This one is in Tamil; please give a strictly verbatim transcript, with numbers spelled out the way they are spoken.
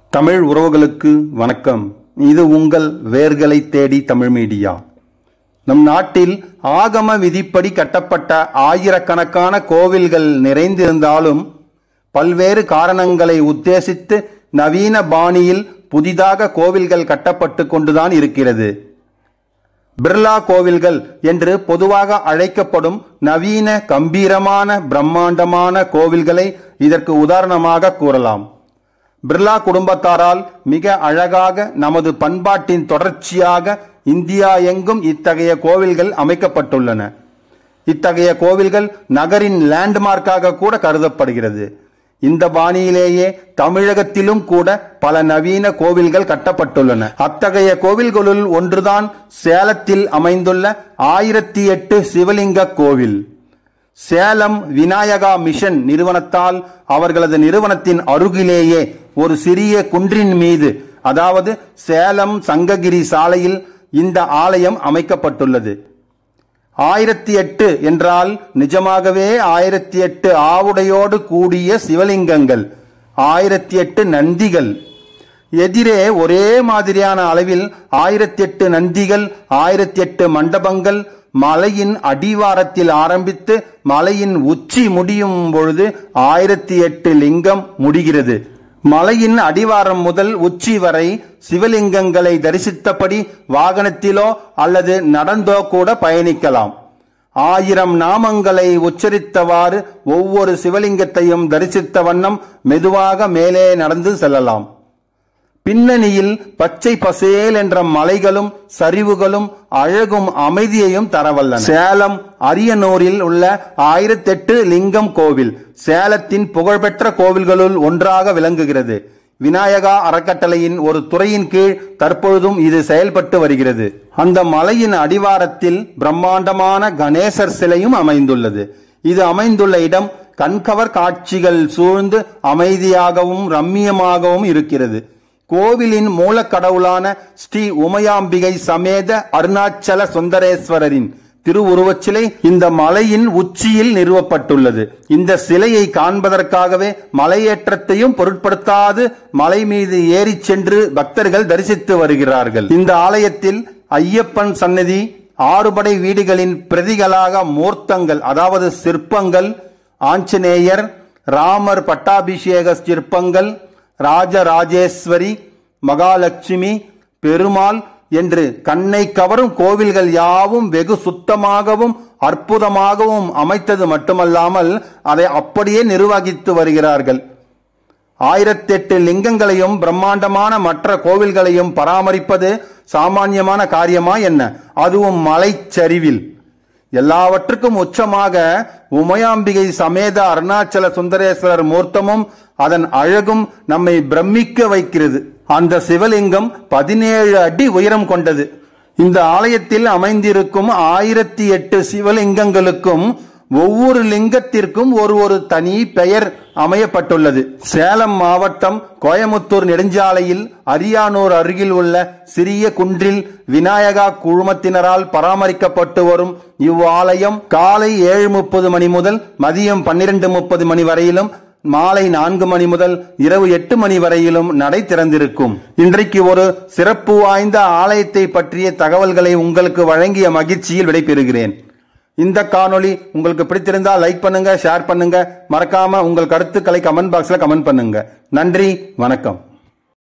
தமிழ் உறவுகளுக்கு வணக்கம். இது உங்கள் வேர்களைத்தேடி தமிழ் மீடியா. நம் நாட்டில் ஆகம விதிப்படி கட்டப்பட்ட ஆயிரக்கணக்கான கோவில்கள் நிறைந்திருந்தாலும் பல்வேறு காரணங்களை உத்தேசித்து நவீன பாணியில் புதிதாக கோவில்கள் கட்டப்பட்டு கொண்டுதான் இருக்கிறது. பிர்லா கோவில்கள் என்று பொதுவாக அழைக்கப்படும் நவீன கம்பீரமான பிரம்மாண்டமான கோவில்களை இதற்கு உதாரணமாக கூறலாம். பிர்லா குடும்பத்தாரால் மிக அழகாக நமது பண்பாட்டின் தொடர்ச்சியாக இந்தியா எங்கும் இத்தகைய கோவில்கள் அமைக்கப்பட்டுள்ளன. இத்தகைய கோவில்கள் நகரின் லேண்ட்மார்க்காக கூட கருதப்படுகிறது. இந்த பாணியிலேயே தமிழகத்திலும் கூட பல நவீன கோவில்கள் கட்டப்பட்டுள்ளன. அத்தகைய கோவில்களுள் ஒன்றுதான் சேலத்தில் அமைந்துள்ள ஆயிரத்தி எட்டு சிவலிங்க கோவில். சேலம் விநாயகா மிஷன் நிறுவனத்தால் அவர்களது நிறுவனத்தின் அருகிலேயே ஒரு சிறிய குன்றின் மீது, அதாவது சேலம் சங்ககிரி சாலையில் இந்த ஆலயம் அமைக்கப்பட்டுள்ளது. ஆயிரத்தி எட்டு என்றால் நிஜமாகவே ஆயிரத்தி எட்டு ஆவுடையோடு கூடிய சிவலிங்கங்கள், ஆயிரத்தி எட்டு நந்திகள். எதிரே ஒரே மாதிரியான அளவில் ஆயிரத்தி எட்டு நந்திகள், ஆயிரத்தி எட்டு மண்டபங்கள். மலையின் அடிவாரத்தில் ஆரம்பித்து மலையின் உச்சி முடியும் பொழுது ஆயிரத்தி எட்டு லிங்கம் முடிகிறது. மலையின் அடிவாரம் முதல் உச்சி வரை சிவலிங்கங்களை தரிசித்தபடி வாகனத்திலோ அல்லது நடந்தோ கூட பயணிக்கலாம். ஆயிரம் நாமங்களை உச்சரித்தவாறு ஒவ்வொரு சிவலிங்கத்தையும் தரிசித்த வண்ணம் மெதுவாக மேலே நடந்து செல்லலாம். பின்னணியில் பச்சை பசேல் என்ற மலைகளும் சரிவுகளும் அழகும் அமைதியையும் தரவல்லன. சேலம் அரியனூரில் உள்ள ஆயிரத்தி எட்டு லிங்கம் கோவில் சேலத்தின் புகழ்பெற்ற கோவில்களுள் ஒன்றாக விளங்குகிறது. விநாயகா அறக்கட்டளையின் ஒரு துறையின் கீழ் தற்பொழுதும் இது செயல்பட்டு வருகிறது. அந்த மலையின் அடிவாரத்தில் பிரம்மாண்டமான கணேசர் சிலையும் அமைந்துள்ளது. இது அமைந்துள்ள இடம் கண்கவர் காட்சிகள் சூழ்ந்து அமைதியாகவும் ரம்மியமாகவும் இருக்கிறது. கோவிலின் மூல கடவுளான ஸ்ரீ உமையாம்பிகை சமேத அருணாச்சல சுந்தரேஸ்வரரின் திருவுருவச் சிலை இந்த மலையின் உச்சியில் நிறுவப்பட்டுள்ளது. இந்த சிலையை காண்பதற்காகவே மலையேற்றத்தையும் பொருட்படுத்தாது மலை மீது ஏறி சென்று பக்தர்கள் தரிசித்து வருகிறார்கள். இந்த ஆலயத்தில் ஐயப்பன் சன்னதி, ஆறுபடை வீடுகளின் பிரதிகளாக மூர்த்தங்கள், அதாவது சிற்பங்கள், ஆஞ்சநேயர், ராமர் பட்டாபிஷேக சிற்பங்கள், ராஜராஜேஸ்வரி, மகாலட்சுமி, பெருமாள் என்று கண்ணை கவரும் கோவில்கள் யாவும் வெகு சுத்தமாகவும் அற்புதமாகவும் அமைத்தது மட்டுமல்லாமல் அதை அப்படியே நிர்வகித்து வருகிறார்கள். ஆயிரத்தி எட்டு லிங்கங்களையும் பிரம்மாண்டமான மற்ற கோவில்களையும் பராமரிப்பது சாமானியமான காரியமா என்ன? அதுவும் மலைச்சரிவில். எல்லாவற்றுக்கும் உச்சமாக உமையாம்பிகை சமேத அருணாச்சல சுந்தரேஸ்வரர் மூர்த்தமும் அதன் அழகும் நம்மை பிரமிக்க வைக்கிறது. அந்த சிவலிங்கம் பதினேழு அடி உயரம் கொண்டது. இந்த ஆலயத்தில் அமைந்திருக்கும் ஆயிரத்தி எட்டு சிவலிங்கங்களுக்கும் ஒவ்வொரு லிங்கத்திற்கும் ஒரு ஒரு தனி பெயர் அமையப்பட்டுள்ளது. சேலம் மாவட்டம் கோயமுத்தூர் நெடுஞ்சாலையில் அரியானூர் அருகில் உள்ள சிறிய குன்றில் விநாயகா குழுமத்தினரால் பராமரிக்கப்பட்டு வரும் இவ்வாலயம் காலை ஏழு முப்பது மணி முதல் மதியம் பன்னிரண்டு முப்பது மணி வரையிலும், மாலை நான்கு மணி முதல் இரவு எட்டு மணி வரையிலும் நடை திறந்திருக்கும். இன்றைக்கு ஒரு சிறப்பு வாய்ந்த ஆலயத்தை பற்றிய தகவல்களை உங்களுக்கு வழங்கிய மகிழ்ச்சியில் விடைபெறுகிறேன். இந்த காணொளி உங்களுக்கு பிடித்திருந்தால் லைக் பண்ணுங்க, ஷேர் பண்ணுங்க, மறக்காம உங்கள் கருத்துக்களை கமெண்ட் பாக்ஸ்ல கமெண்ட் பண்ணுங்க. நன்றி, வணக்கம்.